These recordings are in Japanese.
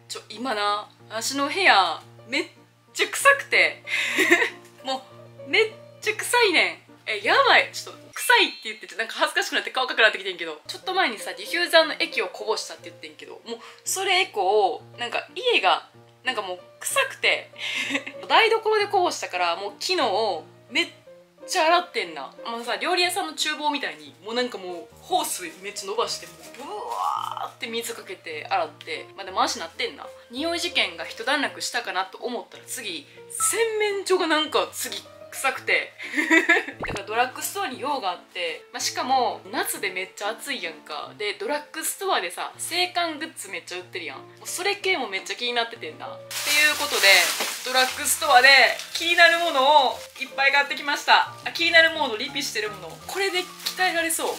今な、私の部屋めっちゃ臭くてもうめっちゃ臭いねん。やばい、ちょっと臭いって言っててなんか恥ずかしくなって顔赤くなってきてんけど、ちょっと前にさディフューザーの液をこぼしたって言ってんけど、もうそれ以降なんか家がなんかもう臭くて台所でこぼしたから、もう昨日めっちゃ洗ってんな。もうさ、料理屋さんの厨房みたいにもうなんかもうホースめっちゃ伸ばして、もうブワーって水かけて洗って、まあでも足なってんな。匂い事件が一段落したかなと思ったら次洗面所がなんか次臭くてだからドラッグストアに用があって、まあ、しかも夏でめっちゃ暑いやんか。でドラッグストアでさ制汗グッズめっちゃ売ってるやん。もうそれ系もめっちゃ気になっててんな。っていうことでドラッグストアで気になるものをいっぱい買ってきました。気になるもの、リピしてるもの、これで鍛えられそう。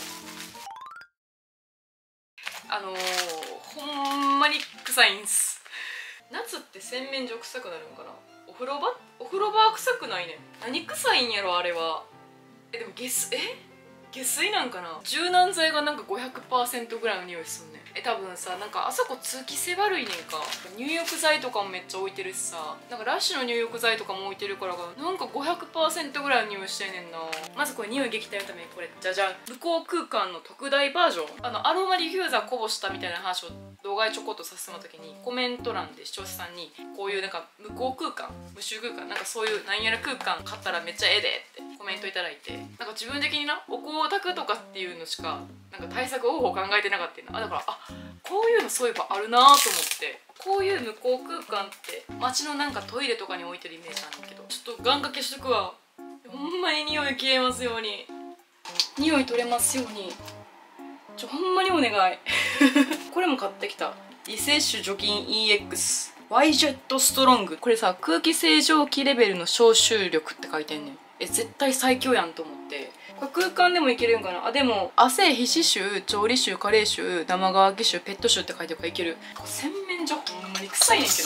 ほんまに臭いんす。夏って洗面所臭くなるんかな。お風呂場は臭くないねん。何臭いんやろあれは。でも下水なんかな。柔軟剤がなんか 500% ぐらいの匂いすんねん。多分さ、なんかあそこ通気性悪いねんか。入浴剤とかもめっちゃ置いてるしさ、なんかラッシュの入浴剤とかも置いてるからなんか 500% ぐらいの匂いしてんねんな。まずこれ匂い撃退のためにこれじゃじゃん、無香空間の特大バージョン。アロマディフューザーこぼしたみたいな話を動画でちょこっとさせてもらった時に、コメント欄で視聴者さんにこういうなんか無香空間、無臭空間、なんかそういうなんやら空間買ったらめっちゃええでってコメントいただいて、なんか自分的になお香を炊くとかっていうのしかなんか対策方法考えてなかったんだ。だからこういうのそういえばあるなと思って、こういう無香空間って街のなんかトイレとかに置いてるイメージなんだけど、ちょっと願掛けしとくわ。ほんまに匂い消えますように、匂い取れますように、ほんまにお願いこれも買ってきた。リセッシュ除菌 EX Y ジェットストロング。これさ、空気清浄機レベルの消臭力って書いてんねん。絶対最強やんと思って。これ空間でもいけるんかな。でも汗、皮脂臭、調理臭、加齢臭、生乾き臭、ペット臭って書いてるからいける。洗面所ほんまに臭いねんけど、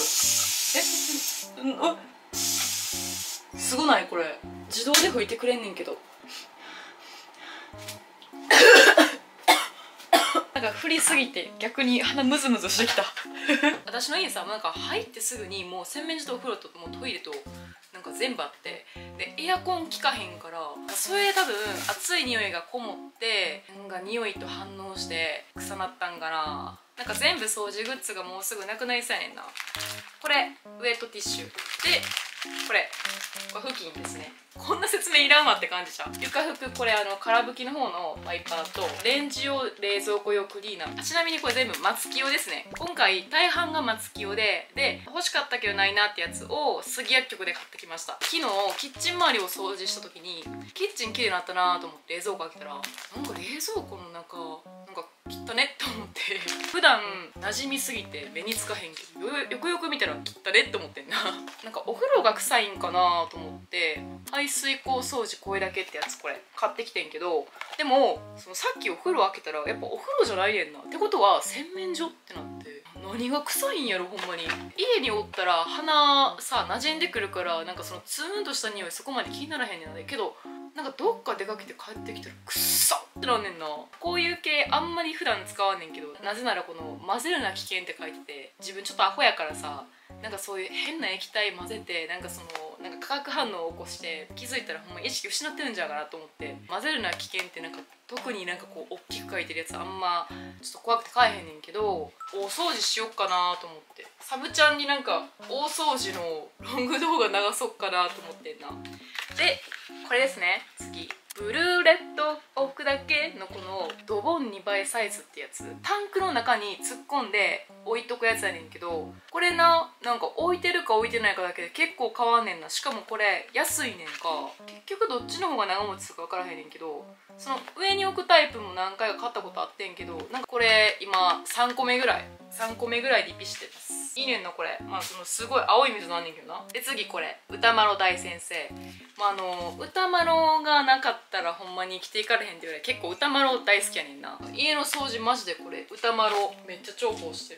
すごない？これ自動で拭いてくれんねんけどなんか振りすぎて逆に鼻ムズムズしてきた私の家さ、なんか入ってすぐにもう洗面所とお風呂ともうトイレとなんか全部あって、でエアコン効かへんから、それで多分熱い匂いがこもってなんか匂いと反応して臭なったんかな。なんか全部掃除グッズがもうすぐなくなりそうやねんな。これウェットティッシュで、これ布巾ですね。こんな説明いらんわって感じじゃん。床拭くこれ空拭きの方のワイパーとレンジ用冷蔵庫用クリーナー。ちなみにこれ全部松木用ですね。今回大半が松木用で欲しかったけどないなってやつを杉薬局で買ってきました。昨日キッチン周りを掃除した時にキッチン綺麗になったなと思って冷蔵庫開けたら、なんか冷蔵庫の中なんか汚ねって思って普段馴染みすぎて目につかへんけど、よくよく見たら汚ねって思ってんななんかお風呂が臭いんかなと思って排水口掃除これだけってやつこれ買ってきてんけど、でもさっきお風呂開けたらやっぱお風呂じゃないねんな。ってことは洗面所ってなって、何が臭いんやろほんまに。家におったら鼻さ馴染んでくるからなんかそのツーンとした匂いそこまで気にならへんねんな。けどなんかどっか出かけて帰ってきたらくっさってなんねんな。こういう系あんまり普段使わんねんけど、なぜならこの混ぜるな危険って書いてて、自分ちょっとアホやからさ、なんかそういう変な液体混ぜてなんかなんか化学反応を起こして気づいたらほんま意識失ってるんじゃうかなと思って、混ぜるな危険ってなんか特になんかこう大きく書いてるやつあんまちょっと怖くて買えへんねんけど、大掃除しよっかなと思って、サブちゃんになんか大掃除のロング動画流そっかなと思ってんな。でこれですね。次ブルーレッド置くだけのこのドボン2倍サイズってやつ、タンクの中に突っ込んで置いとくやつやねんけど、これなんか置いてるか置いてないかだけで結構変わんねんな。しかもこれ安いねんか。結局どっちの方が長持ちするか分からへんねんけど、その上に置くタイプも何回か買ったことあってんけど、なんかこれ今3個目ぐらいリピしてます。いいねんなこれ。すごい青い水なんねんけどな。で次これ歌丸大先生。歌丸がなかったらほんまに生きていかれへんってぐらい結構歌丸大好きやねんな。家の掃除マジでこれ歌丸めっちゃ重宝してる。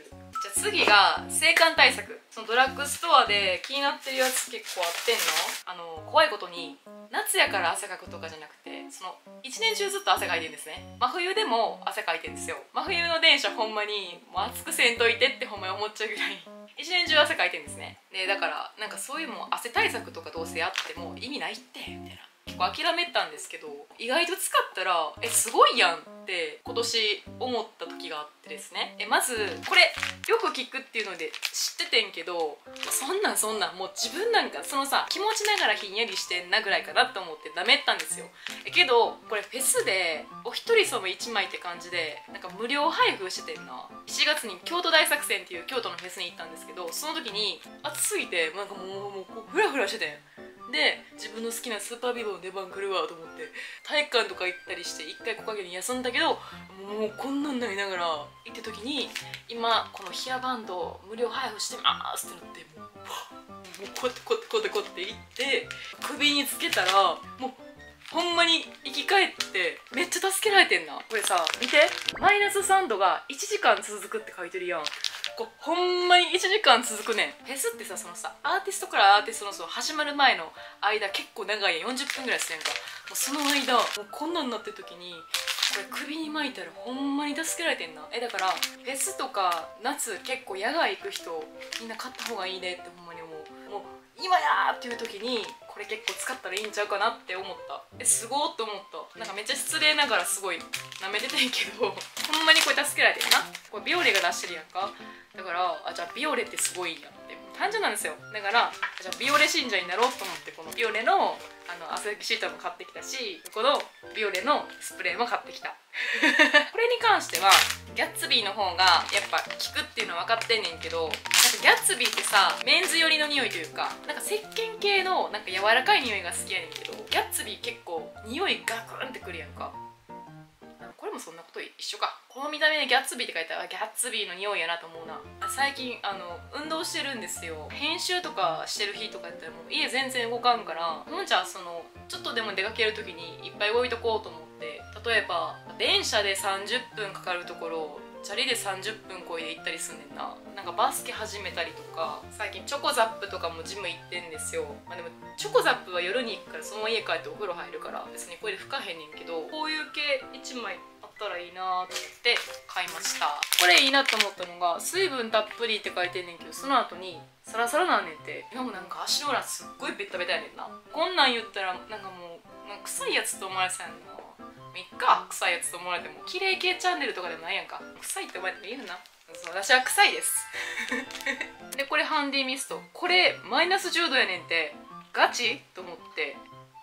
じゃあ次が制汗対策。そのドラッグストアで気になってるやつ結構あってんの。怖いことに夏やから汗かくとかじゃなくて、その一年中ずっと汗かいてるんですね。真冬でも汗かいてるんですよ。真冬の電車ほんまにもう暑くせんといてってほんまに思っちゃうぐらい一年中汗かいてるんですね。でだからなんかそういうもう汗対策とかどうせやっても意味ないってみたいな、結構諦めたんですけど、意外と使ったらすごいやんって今年思った時があってですね。まずこれよく聞くっていうので知っててんけど、そんなんもう自分なんかそのさ気持ちながらひんやりしてんなぐらいかなと思ってダメったんですよ。けどこれフェスでお一人様1枚って感じでなんか無料配布しててんな。7月に京都大作戦っていう京都のフェスに行ったんですけど、その時に暑すぎてなんかもうこうフラフラしててんで、自分の好きなスーパービボの出番来るわと思って体育館とか行ったりして1回木陰に休んだけど、もうこんなんなりながら行った時に今このヒアバンド無料配布してますってなって、もうこって行って首につけたらもうほんまに生き返ってめっちゃ助けられてんな。これさ見て、マイナス3度が1時間続くって書いてるやん。こうほんまに1時間続くねん。フェスってさ、そのさアーティストからアーティストのその始まる前の間結構長い40分ぐらいするやんか。もうその間もうこんなんなってる時にこれ首に巻いたらほんまに助けられてんな。だからフェスとか夏結構野外行く人みんな買った方がいいねってほんまに思う。もう今やーっていう時にこれ結構使ったらいいんちゃうかなって思った。すごーって思った。なんかめっちゃ失礼ながらすごい舐めててんけどほんまにこれ助けられてるな。これビオレが出してるやんか。だからじゃあビオレってすごいやんって単純なんですよ。だからじゃあビオレ信者になろうと思ってこのビオレの汗拭きシートも買ってきたし、このビオレのスプレーも買ってきたこれに関してはギャッツビーの方がやっぱ効くっていうのは分かってんねんけど、なんかギャッツビーってさメンズ寄りの匂いというか、なんか石鹸系のなんか柔らかい匂いが好きやねんけど、ギャッツビー結構匂いガクンってくるやんか。これもそんなこと一緒か。この見た目でギャッツビーって書いたらギャッツビーの匂いやなと思うな。最近運動してるんですよ。編集とかしてる日とかやったらもう家全然動かんから、ほんじゃちょっとでも出かける時にいっぱい置いとこうと思って、例えば電車で30分かかるところをチャリで30分こいで行ったりすんねんな。なんかバスケ始めたりとか、最近チョコザップとかもジム行ってんですよ。でもチョコザップは夜に行くからそのまま家帰ってお風呂入るから別にこれで拭かへんねんけど、こういう系1枚あったらいいなと思って買いました。これいいなと思ったのが水分たっぷりって書いてんねんけど、その後にサラサラなんねんて。今もなんか足の裏すっごいベタベタやねんな。こんなん言ったらなんかもうなんか臭いやつと思われてたんやな。いっか、臭いやつと思われても綺麗系チャンネルとかでもないやんか。臭いって思われてもいいよな。そう、私は臭いですでこれハンディミスト、これマイナス10度やねんて。ガチと思って、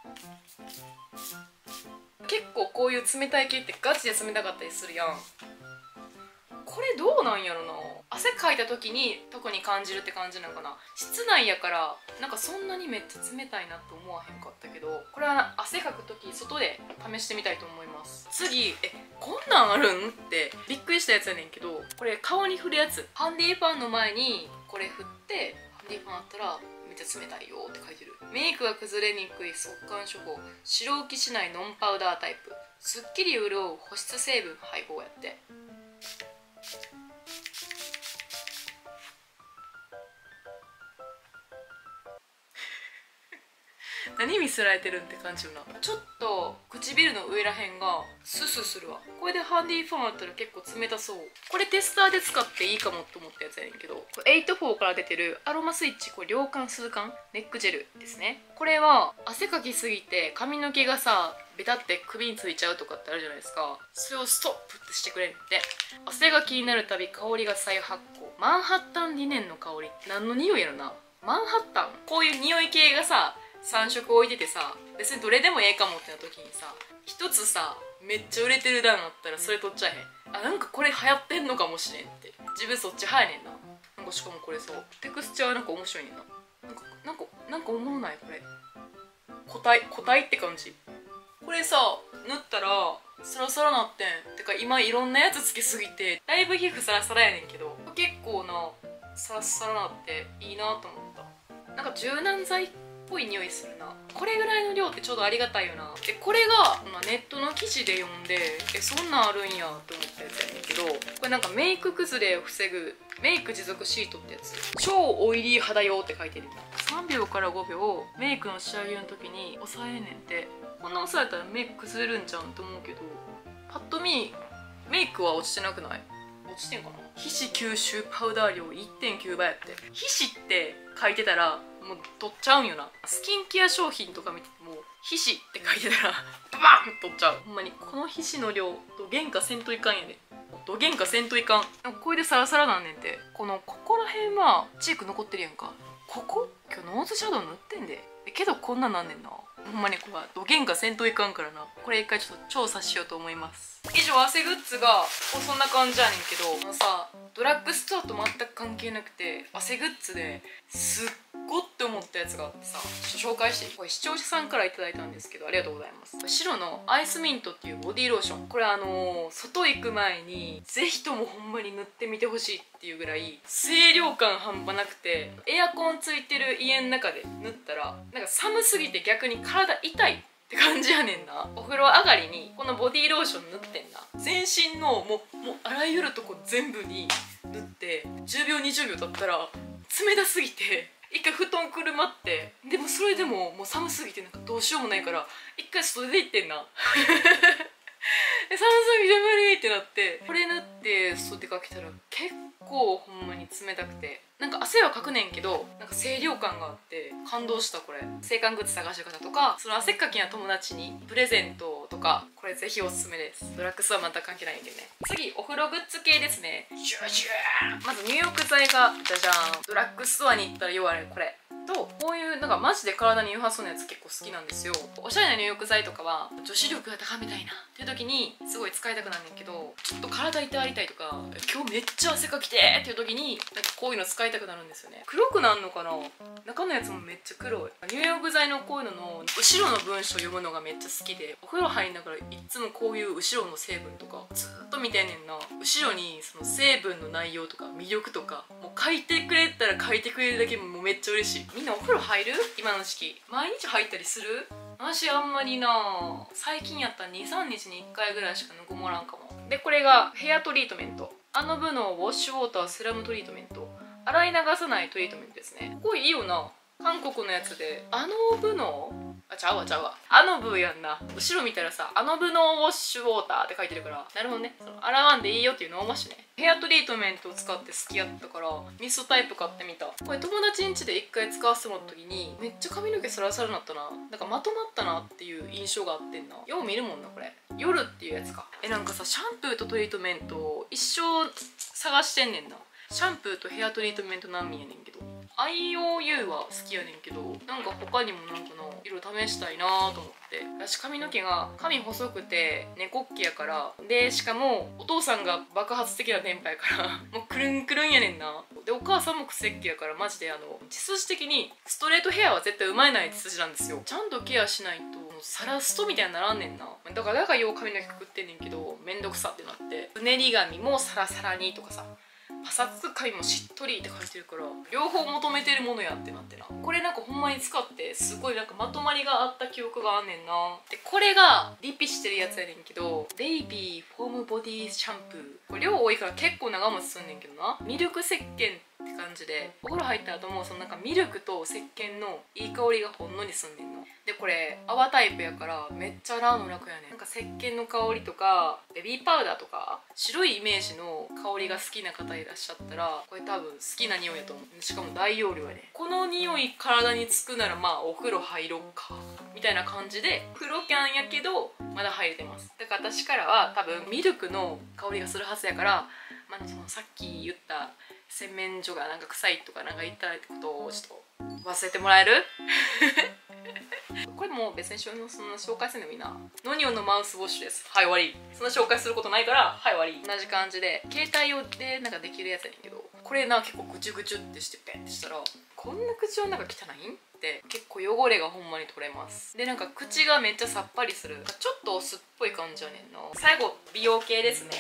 結構こういう冷たい系ってガチで冷たかったりするやん。これどうなんやろな。汗かいた時に特に感じるって感じなんかな。室内やからなんかそんなにめっちゃ冷たいなと思わへんかったけど、これは汗かく時外で試してみたいと思います。次こんなんあるんってびっくりしたやつやねんけど、これ顔に振るやつ。ハンディファンの前にこれ振ってハンディファンあったらめっちゃ冷たいよって書いてる。メイクが崩れにくい速乾処方、白浮きしないノンパウダータイプ、すっきり潤う保湿成分配合やって。何見せられてるんって感じよな。ちょっと唇の上らへんがススするわ。これでハンディファンあったら結構冷たそう。これテスターで使っていいかもと思ったやつやねんけど、84から出てるアロマスイッチ、これ涼感涼感ネックジェルですね。これは汗かきすぎて髪の毛がさベタって首についちゃうとかってあるじゃないですか。それをストップってしてくれるって。汗が気になるたび香りが再発酵、マンハッタンリネンの香り。何の匂いやろな。マンハッタン、こういう匂い系がさ3色置いててさ、別にどれでもええかもってな時にさ、一つさめっちゃ売れてる段あったらそれ取っちゃえへん。なんかこれ流行ってんのかもしれんって、自分そっち派やねんな。なんかしかもこれさテクスチャーなんか面白いねんな。なんかおもろない。これ固体って感じ。これさ塗ったらサラサラなってん。てか今いろんなやつつけすぎてだいぶ皮膚サラサラやねんけど、結構なサラサラなっていいなと思った。なんか柔軟剤っぽい匂いするな。これぐらいの量ってちょうどありがたいよな。でこれが、ネットの記事で読んでそんなんあるんやって思ったやつやねんけど、これなんかメイク崩れを防ぐメイク持続シートってやつ。超オイリー肌用って書いてるんだ。3秒から5秒メイクの仕上げの時に押さえんねんて。こんな押さえたらメイク崩れるんちゃうんと思うけど、パッと見メイクは落ちてなくない？落ちてんかな。皮脂吸収パウダー量 1.9 倍やって。皮脂って書いてたらもう取っちゃうんよな。スキンケア商品とか見てても皮脂って書いてたらババン取っちゃう。ほんまにこの皮脂の量と原価せんといかんやで。と原価せんといかん。これでサラサラなんねんて。ここら辺はチーク残ってるやんか。ここ今日ノーズシャドウ塗ってんで。けどこんなんなんねんな。ほんまにこれはどげんかせんといかんからな。これ一回ちょっと調査しようと思います。以上汗グッズがそんな感じやねんけど、さドラッグストアと全く関係なくて汗グッズですっごって思ったやつがあってさ、ちょっと紹介して。これ視聴者さんからいただいたんですけど、ありがとうございます。白のアイスミントっていうボディーローション。これ外行く前にぜひともほんまに塗ってみてほしいっていうぐらい清涼感半端なくて、エアコンついてる家の中で塗ったらなんか寒すぎて逆に体痛いって感じやねんな。お風呂上がりにこのボディーローション塗ってんな。全身のもうあらゆるとこ全部に塗って10秒20秒経ったら冷たすぎて一回布団くるまって、でもそれでももう寒すぎてなんかどうしようもないから一回外で行ってんな。寒すぎて無理ってなって、これ塗って外出かけたら結構ほんまに冷たくて、なんか汗はかくねんけどなんか清涼感があって感動した。これ制汗グッズ探してる方とか、その汗っかきな友達にプレゼントとか、これぜひおすすめです。ドラッグストアは全く関係ないんでね。次お風呂グッズ系ですね。まず入浴剤がじゃじゃーん。ドラッグストアに行ったら要はこれと、こういうなんかマジで体に良さそうなやつ結構好きなんですよ。おしゃれな入浴剤とかは女子力が高めたいなっていう時にすごい使いたくなんねんけど、ちょっと体痛ありたいとか今日めっちゃ汗かきてーっていう時になんかこういうの使いたくなるんですよね。黒くなるのかな。中のやつもめっちゃ黒い。入浴剤のこういうのの後ろの文章読むのがめっちゃ好きで、お風呂入りながらいつもこういう後ろの成分とかずっと見てんねんな。後ろにその成分の内容とか魅力とかもう書いてくれたら書いてくれるだけもうめっちゃ嬉しい。みんなお風呂入る？今の時期毎日入ったりする？私あんまりな。最近やったら 2,3 日に1回ぐらいしかぬくもらんかも。でこれがヘアトリートメント。ブノウォッシュウォーターセラムトリートメント。洗い流さないトリートメントですね。これいいよな。韓国のやつでブノウ、ちゃうわブやんな。後ろ見たらさブノウォッシュウォーターって書いてるから、なるほどね。その洗わんでいいよっていうのをましね。ヘアトリートメントを使って好きやったからミストタイプ買ってみた。これ友達ん家で1回使わせてもらった時にめっちゃ髪の毛サラサラになったな。なんかまとまったなっていう印象があってんな。よう見るもんなこれ。夜っていうやつか。なんかさシャンプーとトリートメントを一生探してんねんな。シャンプーとヘアトリートメント難民やねんけど、 IOU は好きやねんけど、なんか他にもなんかの色試したいなと思って。私髪の毛が髪細くて猫っ毛やから、でしかもお父さんが爆発的なテンパやからもうくるんくるんやねんな。でお母さんも癖っ気やからマジで血筋的にストレートヘアは絶対生まれない血筋なんですよ。ちゃんとケアしないとサラストみたいにならんねんな。だからよう髪の毛くくってんねんけど、めんどくさってなって、うねり髪もサラサラにとかさ、パサつく髪もしっとりって書いてるから両方求めてるものやってなってな。これなんかほんまに使ってすごいなんかまとまりがあった記憶があんねんな。でこれがリピしてるやつやねんけど、ベイビーフォームボディシャンプー。これ量多いから結構長持ちすんねんけどな。ミルク石鹸って感じで、お風呂入った後もそのなんかミルクと石鹸のいい香りがほんのりすんねんな。でこれ泡タイプやからめっちゃ洗うの楽やねん。なんか石鹸の香りとかベビーパウダーとか白いイメージの香りが好きな方いらっしゃったらこれ多分好きな匂いやと思う。しかも大容量やね。この匂い体につくならまあお風呂入ろっかみたいな感じで、風呂キャンやけどまだ入れてます。だから私からは多分ミルクの香りがするはずやから、まあ、そのさっき言った洗面所がなんか臭いとかなんか言ったことをちょっと忘れてもらえるこれも別にそんな紹介せんでもいいな。ノニオンのマウスウォッシュです。はい終わり。そんな紹介することないからはい終わり。同じ感じで携帯用でなんかできるやつやねんけど、これな結構グチュグチュってしてペンってしたらこんな口の中汚いんって結構汚れがほんまに取れます。でなんか口がめっちゃさっぱりする。ちょっとお酢っぽい感じやねんな。最後美容系ですね。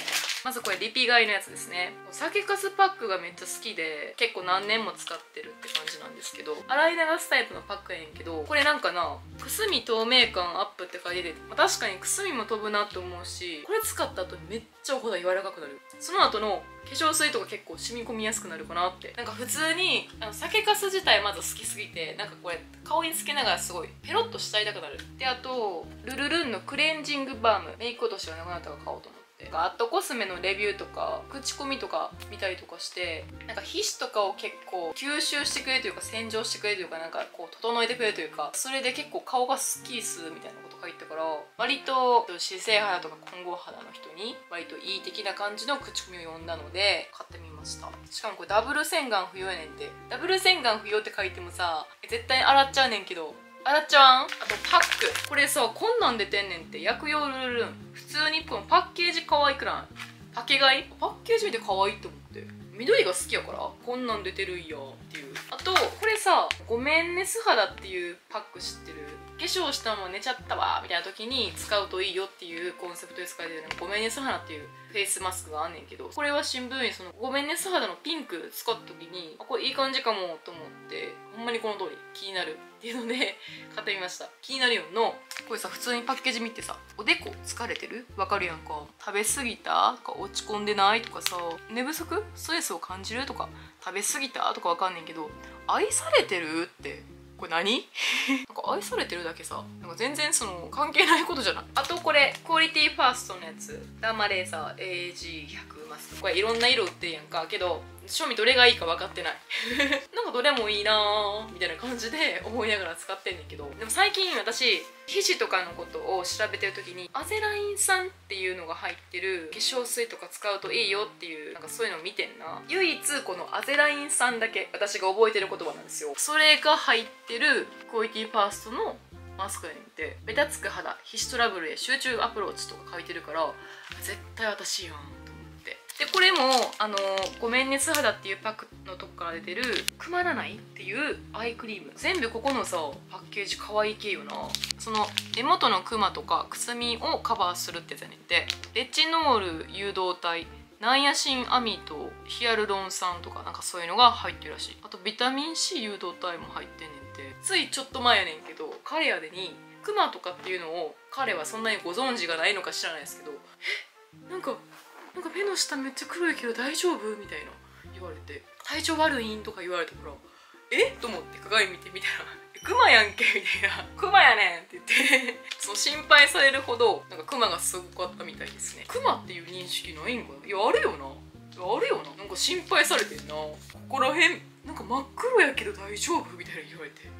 まずこれリピ買いのやつですね。酒粕パックがめっちゃ好きで結構何年も使ってるって感じなんですけど、洗い流すタイプのパックやねんけど、これなんかな、くすみ透明感アップって書いてて、確かにくすみも飛ぶなって思うし、これ使った後にめっちゃお肌柔らかくなる。その後の化粧水とか結構染み込みやすくなるかなって。なんか普通に酒粕自体まず好きすぎて、なんかこれ顔につけながらすごいペロッとしたいたくなる。で、あとルルルンのクレンジングバーム、メイク落としがなくなったから買おうと思って、アットコスメのレビューとか口コミとか見たりとかして、なんか皮脂とかを結構吸収してくれるというか、洗浄してくれるというか、なんかこう整えてくれるというか、それで結構顔がスッキリするみたいなこと書いてたから、割と姿勢肌とか混合肌の人に割といい的な感じの口コミを読んだので買ってみました。しかもこれダブル洗顔不要やねんて。ダブル洗顔不要って書いてもさ、絶対洗っちゃうねんけど、洗っちゃわん。あとパック、これさこんなん出てんねんって。薬用ルルルン。普通にこのパッケージ可愛くない？パケ買い？パッケージ見て可愛いって思って、緑が好きやからこんなん出てるんやっていう。あとこれさ、ごめんね素肌っていうパック知ってる？化粧したまま寝ちゃったわみたいな時に使うといいよっていうコンセプトで使えてるのごめんね素肌っていうフェイスマスクがあんねんけど、これは新聞にそのごめんね素肌のピンク使った時に、これいい感じかもと思って、ほんまにこの通り気になるっていうので買ってみました。気になるよの。これさ普通にパッケージ見てさ、おでこ疲れてる？わかるやんか。食べ過ぎたとか落ち込んでないとかさ、寝不足？ストレスを感じるとか、食べ過ぎたとかわかんねんけど、愛されてるってこれ何？なんか愛されてるだけさ、なんか全然その関係ないことじゃない？あとこれクオリティファーストのやつ、ダーマレーザー AG100 マスク。これいろんな色売ってるやんか。けど正味どれがいいか分かってないなんかどれもいいなーみたいな感じで思いながら使ってんねんけど、でも最近私皮脂とかのことを調べてる時にアゼライン酸っていうのが入ってる化粧水とか使うといいよっていう、なんかそういうのを見てんな。唯一このアゼライン酸だけ私が覚えてる言葉なんですよ。それが入ってるクオリティファーストのマスクやねんて。ベタつく肌、皮脂トラブルへ集中アプローチとか書いてるから、絶対私やんと思って。でこれもごめんね素肌っていうパックのとこから出てるくまらないっていうアイクリーム、全部ここのさパッケージ可愛い系よな。その目元のクマとかくすみをカバーするってやつやねんて。レチノール誘導体、ナイアシンアミド、ヒアルロン酸とかなんかそういうのが入ってるらしい。あとビタミン C 誘導体も入ってんねんて。ついちょっと前やねんけど彼やでにクマとかっていうのを彼はそんなにご存知がないのか知らないですけど、なんか目の下めっちゃ黒いけど大丈夫みたいな言われて、体調悪いんとか言われたから、と思って鏡見てみたらクマやんけみたいな、クマやねんって言ってそう心配されるほどなんかクマがすごかったみたいですね。クマっていう認識ないんかな。いやあるよな、あるよな。なんか心配されてんな。ここら辺なんか真っ黒やけど大丈夫みたいな言われて、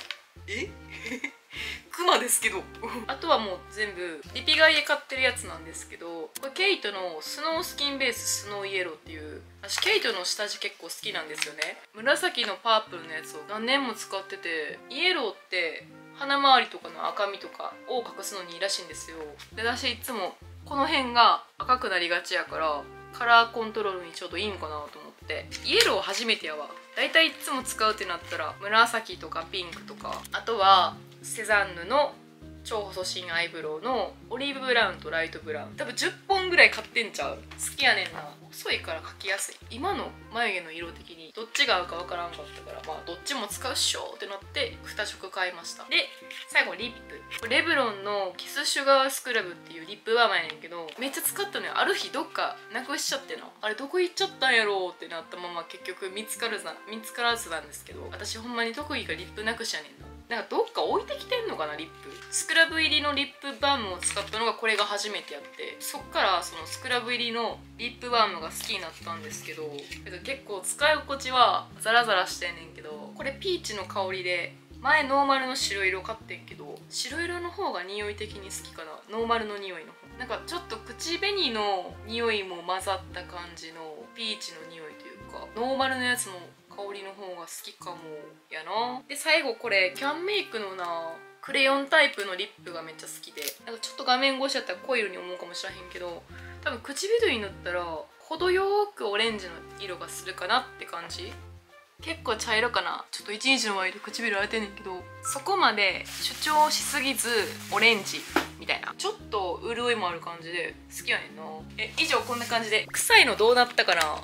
クマですけどあとはもう全部リピ買いで買ってるやつなんですけど、これケイトのスノースキンベーススノーイエローっていう、私ケイトの下地結構好きなんですよね。紫のパープルのやつを何年も使ってて、イエローって鼻周りとかの赤みとかを隠すのにいいらしいんですよ。で私いつもこの辺が赤くなりがちやから、カラーコントロールにちょうどいいんかなと思って、イエロー初めてやわ。だいたいいつも使うってなったら紫とかピンクとか、あとはセザンヌの超細身アイブロウのオリーブブラウンとライトブラウン、多分10本ぐらい買ってんちゃう。好きやねんな。細いから描きやすい。今の眉毛の色的にどっちが合うかわからんかったから、まあどっちも使うっしょってなって2色買いました。で最後リップ、レブロンのキスシュガースクラブっていうリップバームやねんけど、めっちゃ使ったのよ。ある日どっかなくしちゃってな、あれどこ行っちゃったんやろうってなったまま結局見つからずなんですけど、私ほんまに特技がリップなくしやねんな。なんかどっか置いてきてんのかな。リップスクラブ入りのリップバームを使ったのがこれが初めてやって、そっからそのスクラブ入りのリップバームが好きになったんですけど、結構使い心地はザラザラしてんねんけど、これピーチの香りで、前ノーマルの白色買ってんけど、白色の方が匂い的に好きかな。ノーマルの匂いの方、なんかちょっと口紅の匂いも混ざった感じのピーチの匂いというか、ノーマルのやつの香りの方が好きかもやな。で最後これキャンメイクのなクレヨンタイプのリップがめっちゃ好きで、なんかちょっと画面越しやったら濃い色に思うかもしれへんけど、多分唇に塗ったら程よくオレンジの色がするかなって感じ結構茶色かな。ちょっと一日の前で唇荒れてんねんけど、そこまで主張しすぎずオレンジみたいな、ちょっと潤いもある感じで好きやねんな。以上こんな感じで。臭いのどうなったかな。あ、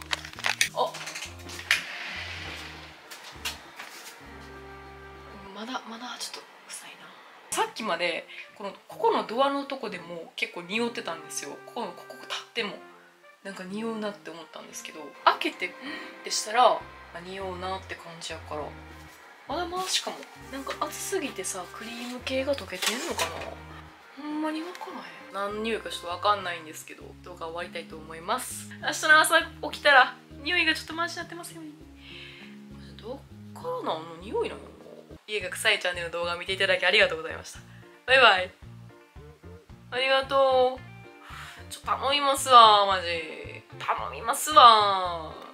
まだちょっと臭いな。さっきまでここのドアのとこでも結構匂ってたんですよ。ここ立ってもなんか匂うなって思ったんですけど、開けてでしたら匂うなって感じやから、まだマシかも。なんか暑すぎてさ、クリーム系が溶けてんのかな。ほんまに分からへん。何匂いかちょっと分かんないんですけど、動画終わりたいと思います。明日の朝起きたら匂いがちょっとマシになってますように。どっからなんの匂いなの。家が臭いチャンネルの動画を見ていただきありがとうございました。バイバイ。ありがとう。頼みますわ、マジ頼みますわ。